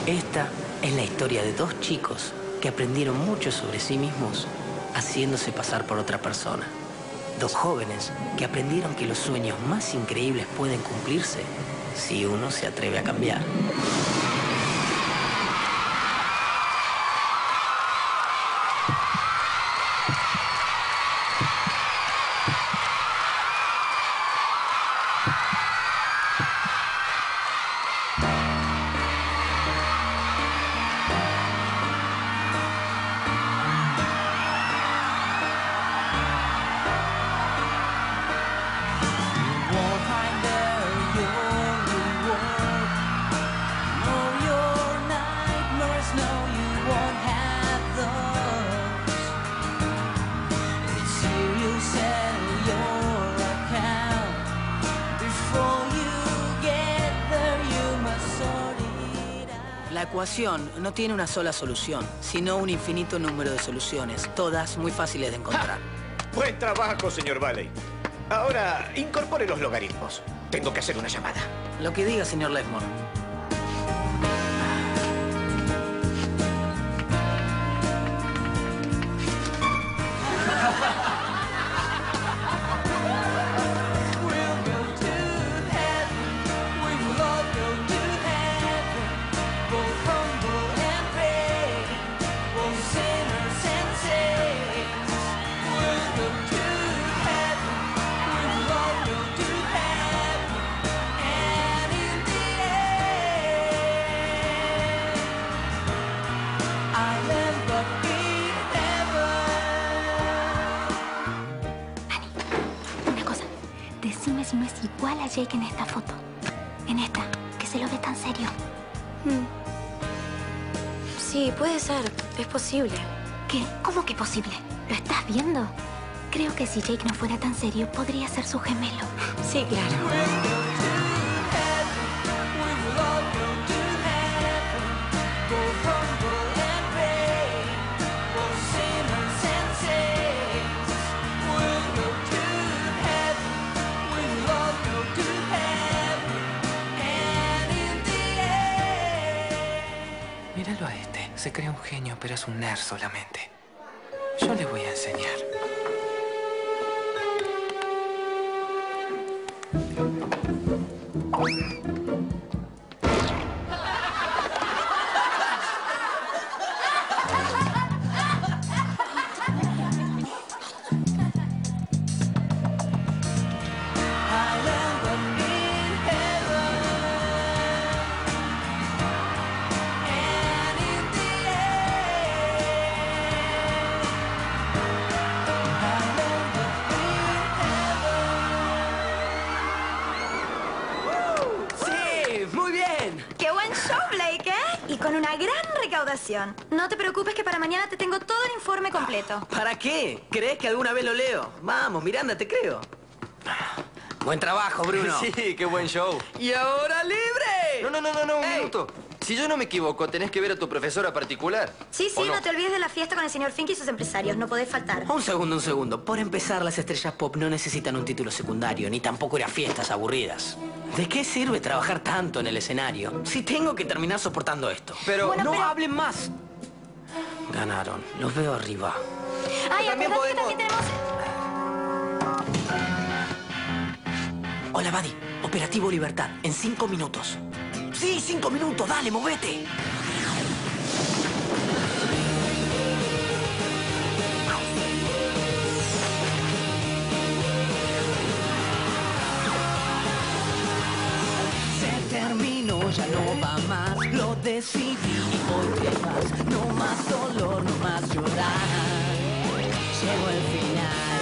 Esta es la historia de dos chicos que aprendieron mucho sobre sí mismos haciéndose pasar por otra persona. Dos jóvenes que aprendieron que los sueños más increíbles pueden cumplirse si uno se atreve a cambiar. La ecuación no tiene una sola solución, sino un infinito número de soluciones, todas muy fáciles de encontrar. Buen trabajo, señor Valley. Ahora, incorpore los logaritmos. Tengo que hacer una llamada. Lo que diga, señor Lesmore. Decime si no es igual a Jake en esta foto. En esta, que se lo ve tan serio. Sí, puede ser. Es posible. ¿Qué? ¿Cómo que posible? ¿Lo estás viendo? Creo que si Jake no fuera tan serio, podría ser su gemelo. Sí, claro. Míralo a este. Se cree un genio, pero es un nerd solamente. Yo le voy a enseñar. Y con una gran recaudación. No te preocupes que para mañana te tengo todo el informe completo. ¿Para qué? ¿Crees que alguna vez lo leo? Vamos, Miranda, te creo. Buen trabajo, Bruno. Sí, qué buen show. ¡Y ahora libre! No, un minuto. Si yo no me equivoco, tenés que ver a tu profesora particular. Sí, no te olvides de la fiesta con el señor Fink y sus empresarios. No podés faltar. Un segundo. Por empezar, las estrellas pop no necesitan un título secundario, ni tampoco ir a fiestas aburridas. ¿De qué sirve trabajar tanto en el escenario si tengo que terminar soportando esto? Pero... ¡No hablen más! Ganaron. Los veo arriba. Ay, acordate que también tenemos... Hola, Buddy. Operativo Libertad. En 5 minutos. Sí, 5 minutos. Dale, movete. Se terminó, ya no va más. Lo decidí y hoy te vas. No más dolor, no más llorar. Llegó el final.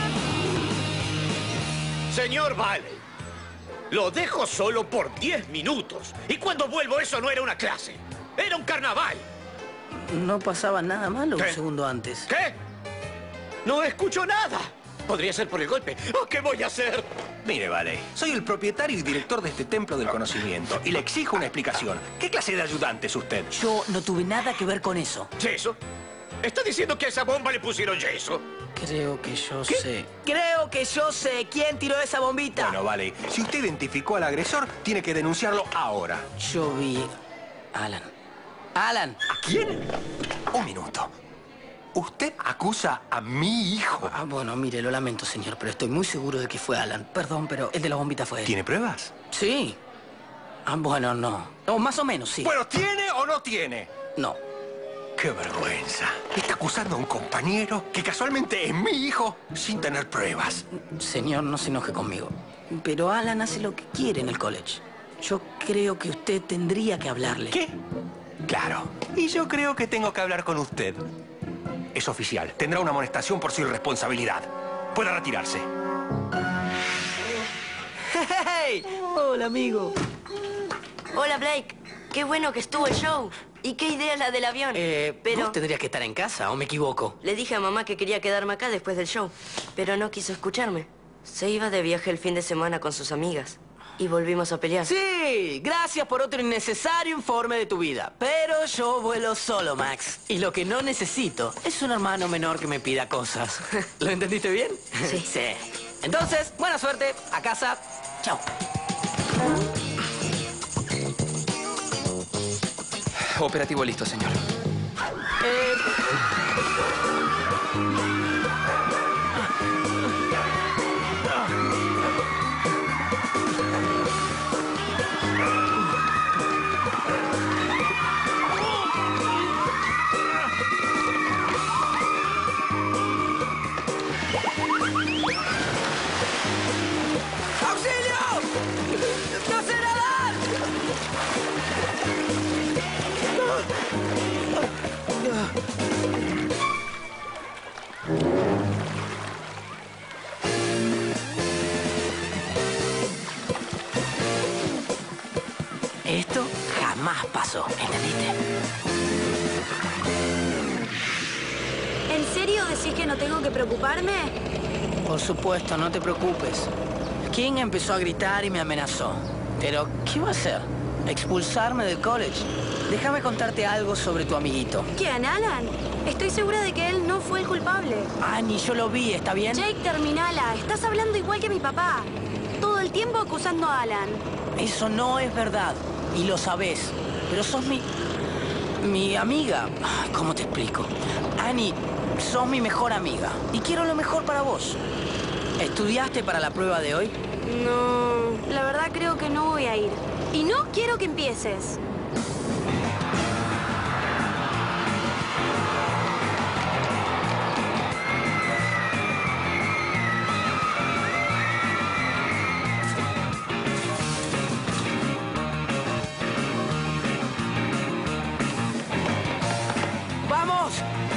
Señor Valley, lo dejo solo por 10 minutos. Y cuando vuelvo eso no era una clase. Era un carnaval. ¿No pasaba nada malo ¿Qué? un segundo antes? ¿Qué? No escucho nada. Podría ser por el golpe. Oh, ¿qué voy a hacer? Mire, Valley, soy el propietario y director de este templo del conocimiento y le exijo una explicación. ¿Qué clase de ayudante es usted? Yo no tuve nada que ver con eso. ¿Yeso? ¿Está diciendo que a esa bomba le pusieron yeso? Creo que yo sé. Creo que yo sé quién tiró esa bombita. Bueno, Valley, si usted identificó al agresor, tiene que denunciarlo ahora. Yo vi... Alan, Alan. ¿A quién? Un minuto. ¿Usted acusa a mi hijo? Bueno, mire, lo lamento, señor, pero estoy muy seguro de que fue Alan. Perdón, pero el de la bombita fue él. ¿Tiene pruebas? Sí. Bueno, no. O más o menos, sí. Bueno, ¿tiene o no tiene? No. ¡Qué vergüenza! Está acusando a un compañero que casualmente es mi hijo sin tener pruebas. Señor, no se enoje conmigo. Pero Alan hace lo que quiere en el college. Yo creo que usted tendría que hablarle. ¿Qué? Claro. Y yo creo que tengo que hablar con usted. Es oficial. Tendrá una amonestación por su irresponsabilidad. Puede retirarse. ¡Hey! Hola, amigo. Hola, Blake. Qué bueno que estuvo el show. ¿Y qué idea la del avión? Pero ¿Vos tendrías que estar en casa o me equivoco? le dije a mamá que quería quedarme acá después del show, pero no quiso escucharme. Se iba de viaje el fin de semana con sus amigas y volvimos a pelear. Sí, gracias por otro innecesario informe de tu vida. Pero yo vuelo solo, Max. Y lo que no necesito es un hermano menor que me pida cosas. ¿Lo entendiste bien? Sí. Sí. Entonces, buena suerte. A casa. Chao. Operativo listo, señor. ¡Auxilio! ¡No sé nadar! Esto jamás pasó, ¿entendiste? ¿En serio decís que no tengo que preocuparme? Por supuesto, no te preocupes. King empezó a gritar y me amenazó. Pero, ¿qué va a hacer? ¿Expulsarme del college? Déjame contarte algo sobre tu amiguito. ¿Quién, Alan? Estoy segura de que él no fue el culpable. Ni yo lo vi, ¿está bien? Jake, terminala. Estás hablando igual que mi papá. Todo el tiempo acusando a Alan. Eso no es verdad. Y lo sabés. Pero sos mi amiga. ¿Cómo te explico? Annie, sos mi mejor amiga. Y quiero lo mejor para vos. ¿Estudiaste para la prueba de hoy? No, la verdad creo que no voy a ir. Y no quiero que empieces. ¡Vamos!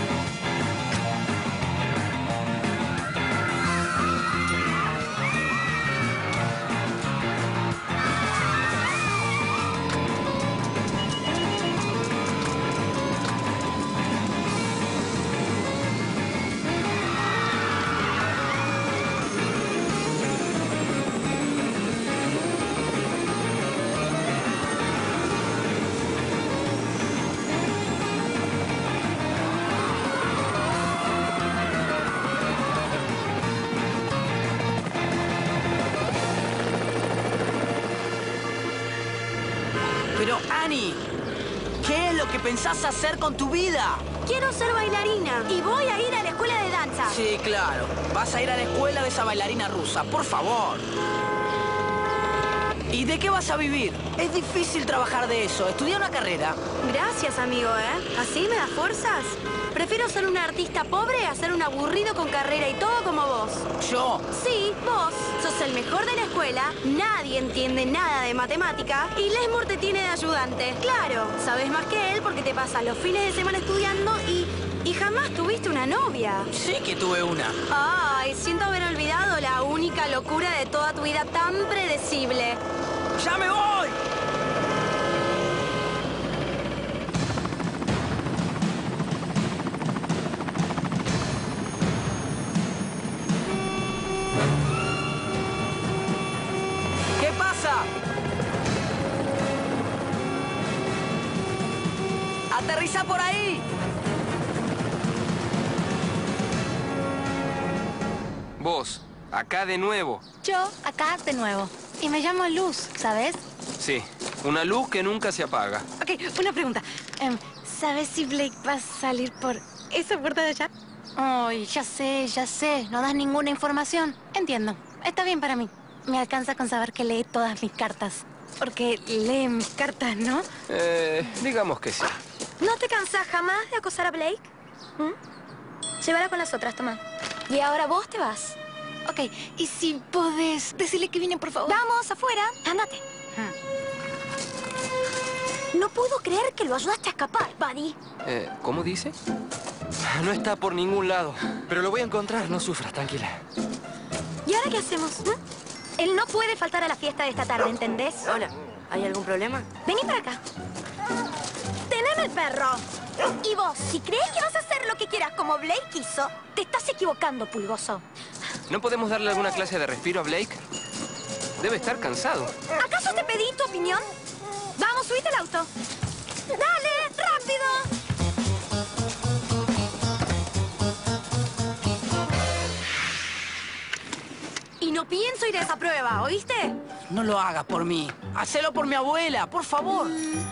Pero, Annie, ¿qué es lo que pensás hacer con tu vida? Quiero ser bailarina y voy a ir a la escuela de danza. Sí, claro. Vas a ir a la escuela de esa bailarina rusa, por favor. ¿Y de qué vas a vivir? Es difícil trabajar de eso. Estudia una carrera. Gracias, amigo, ¿eh? ¿Así me das fuerzas? Prefiero ser un artista pobre a ser un aburrido con carrera y todo como vos. ¿Yo? Sí, vos. Sos el mejor de la escuela, nadie entiende nada de matemática y Lesmore te tiene de ayudante. Claro, sabes más que él porque te pasas los fines de semana estudiando y jamás tuviste una novia. Sí que tuve una. Ay, siento haber olvidado la única locura de toda tu vida tan predecible. ¡Ya me voy! ¿Qué pasa? ¡Aterriza por ahí! Vos, acá de nuevo. Yo, acá de nuevo. Y me llamo Luz, ¿sabes? Sí, Una luz que nunca se apaga. Ok, una pregunta. ¿Sabes si Blake va a salir por esa puerta de allá? Ay, ya sé. No das ninguna información. Entiendo. Está bien para mí. Me alcanza con saber que lee todas mis cartas. Porque lee mis cartas, ¿no? Digamos que sí. ¿No te cansas jamás de acosar a Blake? Llévala con las otras, toma. Y ahora vos te vas. Ok, y si podés decirle que viene, por favor. Vamos, afuera. Ándate. No puedo creer que lo ayudaste a escapar, Buddy. ¿Cómo dice? No está por ningún lado. Pero lo voy a encontrar, no sufras, tranquila. ¿Y ahora qué hacemos? Él no puede faltar a la fiesta de esta tarde, ¿entendés? Hola, ¿hay algún problema? Vení para acá. ¡Teneme el perro! Y vos, si crees que vas a hacer lo que quieras como Blake hizo, te estás equivocando, Pulgoso. ¿No podemos darle alguna clase de respiro a Blake? Debe estar cansado. ¿Acaso te pedí tu opinión? Vamos, subite al auto. ¡Dale, rápido! Y no pienso ir a esa prueba, ¿oíste? No lo hagas por mí. Hacelo por mi abuela, por favor.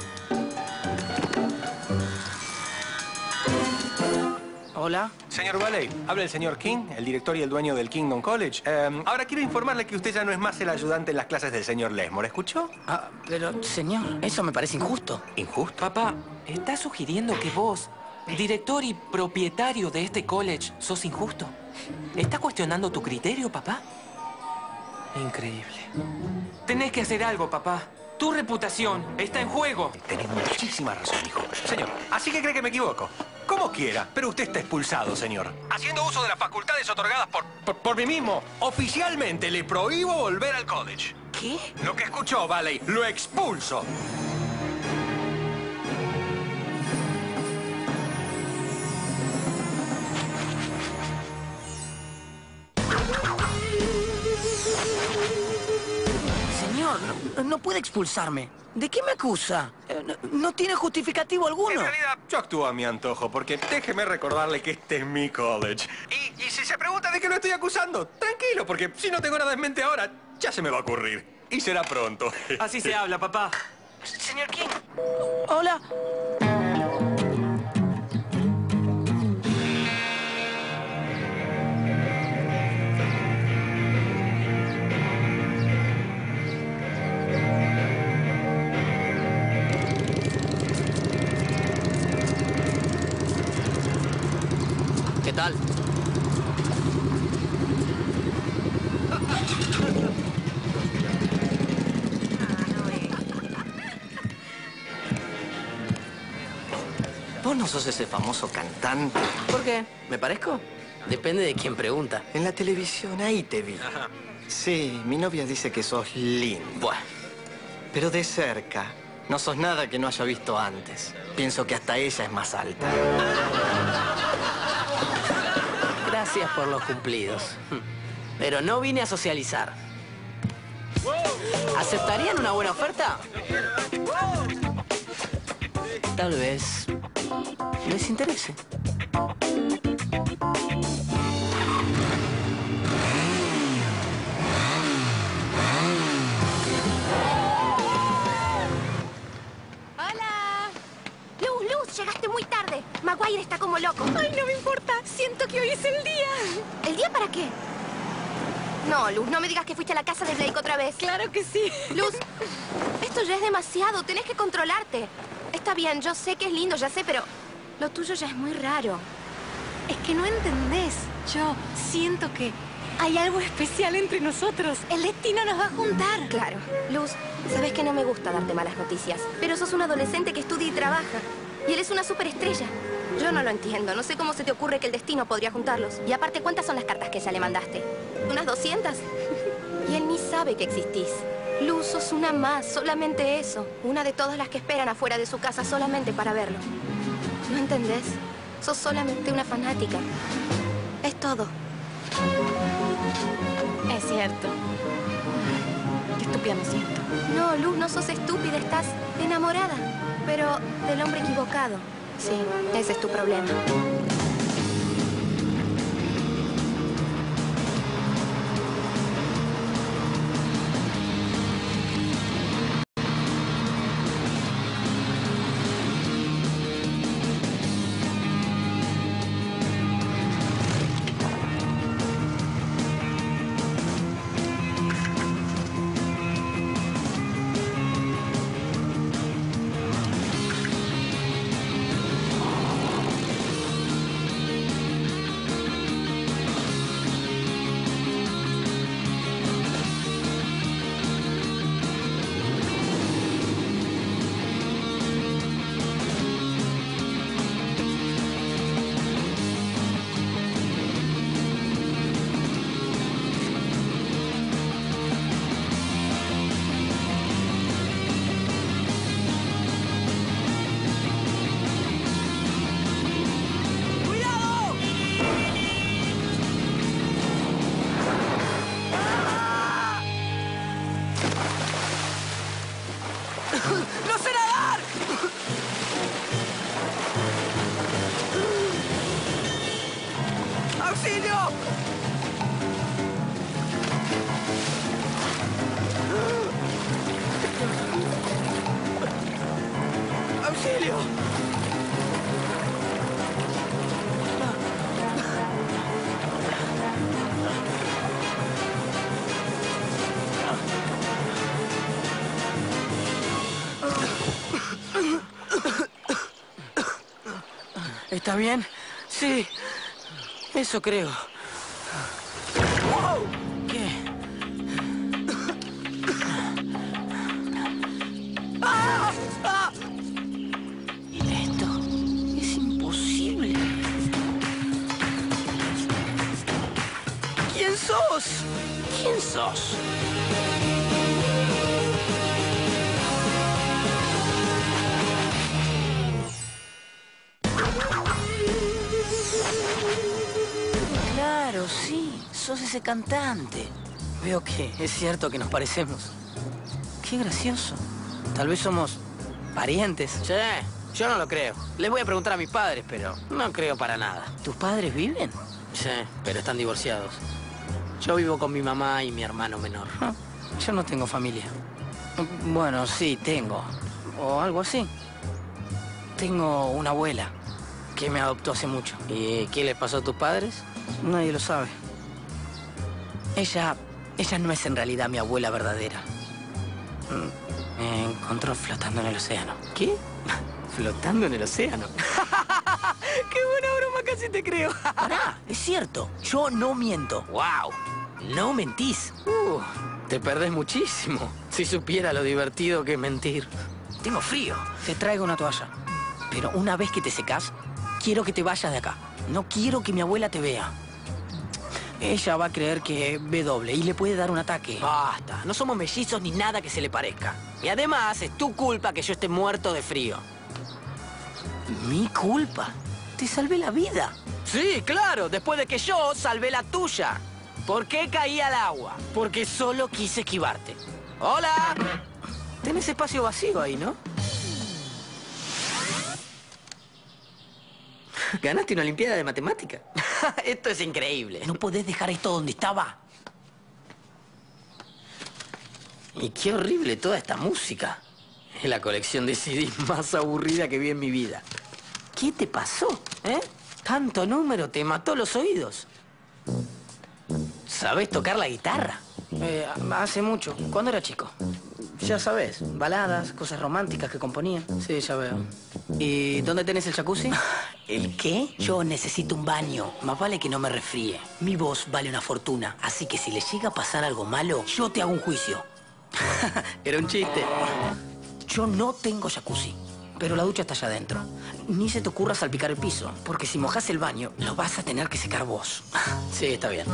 Hola. Señor Valley, habla el señor King, el director y el dueño del Kingdom College. Ahora quiero informarle que usted ya no es más el ayudante en las clases del señor Lesmore. ¿Escuchó? Pero, señor, eso me parece injusto. ¿Injusto? Papá, ¿estás sugiriendo que vos, director y propietario de este college, sos injusto? ¿Estás cuestionando tu criterio, papá? Increíble. Tenés que hacer algo, papá. Tu reputación está en juego. Tenés muchísima razón, hijo. Señor, así que cree que me equivoco. Como quiera, pero usted está expulsado, señor. Haciendo uso de las facultades otorgadas por mí mismo, oficialmente le prohíbo volver al college. ¿Qué? Lo que escuchó, Valley, lo expulso. Señor, no puede expulsarme. ¿De qué me acusa? No tiene justificativo alguno. En realidad, yo actúo a mi antojo, porque déjeme recordarle que este es mi college. Y si se pregunta de qué lo estoy acusando, tranquilo, porque si no tengo nada en mente ahora, ya se me va a ocurrir. Y será pronto. Así se habla, papá. Señor King. Hola. ¿Qué tal? Vos no sos ese famoso cantante. ¿Por qué? ¿Me parezco? Depende de quién pregunta. En la televisión, ahí te vi. Sí, mi novia dice que sos lindo. Buah. Pero de cerca, no sos nada que no haya visto antes. Pienso que hasta ella es más alta. Gracias por los cumplidos. Pero no vine a socializar. ¿Aceptarían una buena oferta? Tal vez les interese. ¡Hola! Luz, llegaste muy tarde. Maguire está como loco. Ay, no me importa. Siento que hoy es el día. ¿El día para qué? No, Luz, no me digas que fuiste a la casa de Blake otra vez. Claro que sí. Luz, esto ya es demasiado. Tenés que controlarte. Está bien, yo sé que es lindo, ya sé, pero lo tuyo ya es muy raro. Es que no entendés. Yo siento que hay algo especial entre nosotros. El destino nos va a juntar. Claro. Luz, sabes que no me gusta darte malas noticias, pero sos un adolescente que estudia y trabaja. Y él es una superestrella. Yo no lo entiendo. No sé cómo se te ocurre que el destino podría juntarlos. Y aparte, ¿cuántas son las cartas que ya le mandaste? ¿Unas 200? Y él ni sabe que existís. Luz, sos una más, solamente eso. Una de todas las que esperan afuera de su casa solamente para verlo. ¿No entendés? Sos solamente una fanática. Es todo. Es cierto. Qué estúpida me siento. No, Luz, no sos estúpida, estás enamorada. Pero del hombre equivocado. Sí, ese es tu problema. ¿Estás bien? Sí. Eso creo. ¡Wow! ¿Qué? ¡Ah! ¡Ah! Esto es imposible. ¿Quién sos? ¿Quién sos? Claro, sí, sos ese cantante. Veo que es cierto que nos parecemos. Qué gracioso. Tal vez somos parientes. Sí, yo no lo creo. Les voy a preguntar a mis padres, pero no creo para nada. ¿Tus padres viven? Sí, pero están divorciados. Yo vivo con mi mamá y mi hermano menor. Yo no tengo familia. Bueno, sí, tengo. O algo así. Tengo una abuela que me adoptó hace mucho. ¿Y qué les pasó a tus padres? Nadie lo sabe. Ella no es en realidad mi abuela verdadera. Me encontró flotando en el océano. ¿Qué? ¿Flotando en el océano? ¡Qué buena broma! Casi te creo. Pará, es cierto. Yo no miento. ¡Wow! No mentís. Te perdés muchísimo. Si supiera lo divertido que es mentir. Tengo frío. Te traigo una toalla. Pero una vez que te secas, quiero que te vayas de acá. No quiero que mi abuela te vea. Ella va a creer que ve doble y le puede dar un ataque. Basta, no somos mellizos ni nada que se le parezca. Y además, es tu culpa que yo esté muerto de frío. ¿Mi culpa? Te salvé la vida. Sí, claro, después de que yo salvé la tuya. ¿Por qué caí al agua? Porque solo quise esquivarte. ¡Hola! Tenés espacio vacío ahí, ¿no? ¿Ganaste una olimpiada de matemática? Esto es increíble. No podés dejar esto donde estaba. Y qué horrible toda esta música. Es la colección de CDs más aburrida que vi en mi vida. ¿Qué te pasó? Tanto número te mató los oídos. ¿Sabés tocar la guitarra? Hace mucho. ¿Cuándo era chico? Ya sabes, baladas, cosas románticas que componía. Sí, ya veo. ¿Y dónde tenés el jacuzzi? ¿El qué? Yo necesito un baño. Más vale que no me resfríe. Mi voz vale una fortuna. Así que si le llega a pasar algo malo, yo te hago un juicio. Era un chiste. Yo no tengo jacuzzi, pero la ducha está allá adentro. Ni se te ocurra salpicar el piso, porque si mojas el baño, lo vas a tener que secar vos. Sí, está bien.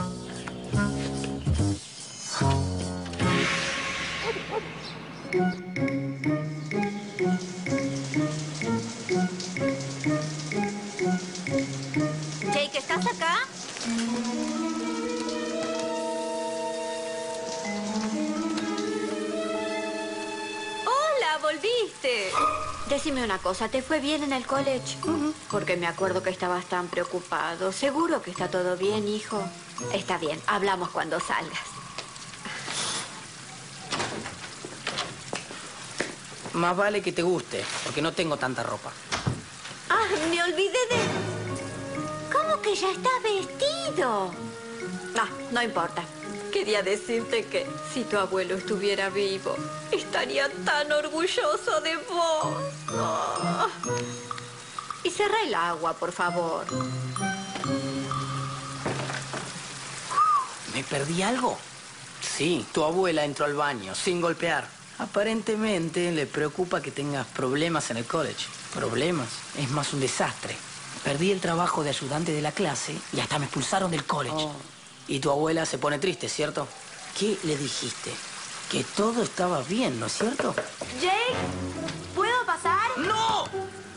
Jake, ¿estás acá? ¡Hola! ¡Volviste! Decime una cosa, ¿te fue bien en el college? Porque me acuerdo que estabas tan preocupado. ¿Seguro que está todo bien, hijo? Está bien, hablamos cuando salgas. Más vale que te guste, porque no tengo tanta ropa. ¡Ah, me olvidé de... ¿Cómo que ya estás vestido? No, no importa. Quería decirte que si tu abuelo estuviera vivo, estaría tan orgulloso de vos. Oh. Y cerrá el agua, por favor. ¿Me perdí algo? Sí, tu abuela entró al baño sin golpear. Aparentemente le preocupa que tengas problemas en el college. ¿Problemas? Es más un desastre. Perdí el trabajo de ayudante de la clase y hasta me expulsaron del college. Y tu abuela se pone triste, ¿cierto? ¿Qué le dijiste? Que todo estaba bien, ¿no es cierto? Jake, ¿puedo pasar? ¡No!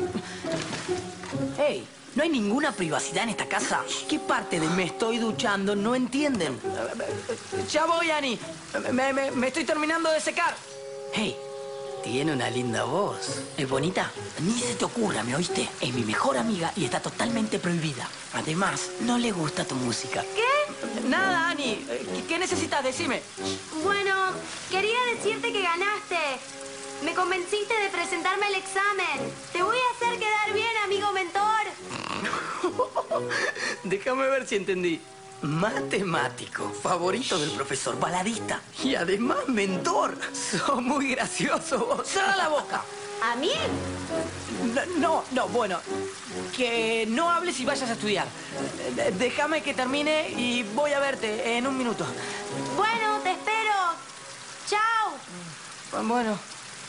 ¡Hey! ¿No hay ninguna privacidad en esta casa? ¿Qué parte de me estoy duchando no entienden? Ya voy, Annie. Me estoy terminando de secar. ¡Hey! Tiene una linda voz. ¿Es bonita? Ni se te ocurra, ¿me oíste? Es mi mejor amiga y está totalmente prohibida. Además, no le gusta tu música. ¿Qué? Nada, Annie. ¿Qué necesitas? Decime. Bueno, quería decirte que ganaste. Me convenciste de presentarme al examen. Te voy a hacer quedar bien, amigo mentor. Déjame ver si entendí. Matemático, favorito del profesor, baladista y además mentor. Sos muy gracioso vos. ¡Cerra la boca! ¿A mí? No, bueno. Que no hables y vayas a estudiar. Déjame que termine y voy a verte en un minuto. Bueno, te espero. ¡Chao! Bueno.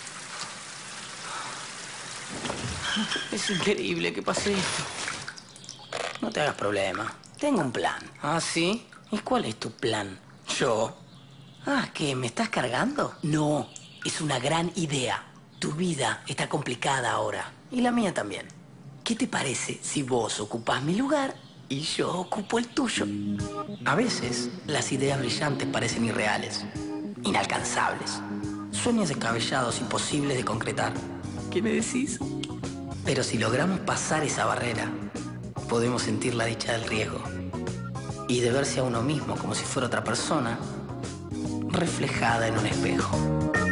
Es increíble que pase esto. No te hagas problema. Tengo un plan. ¿Ah, sí? ¿Y cuál es tu plan? ¿Yo? Ah, ¿qué? ¿Me estás cargando? No, es una gran idea. Tu vida está complicada ahora. Y la mía también. ¿Qué te parece si vos ocupás mi lugar y yo ocupo el tuyo? A veces, las ideas brillantes parecen irreales, inalcanzables. Sueños descabellados, imposibles de concretar. ¿Qué me decís? Pero si logramos pasar esa barrera, podemos sentir la dicha del riesgo y de verse a uno mismo como si fuera otra persona reflejada en un espejo.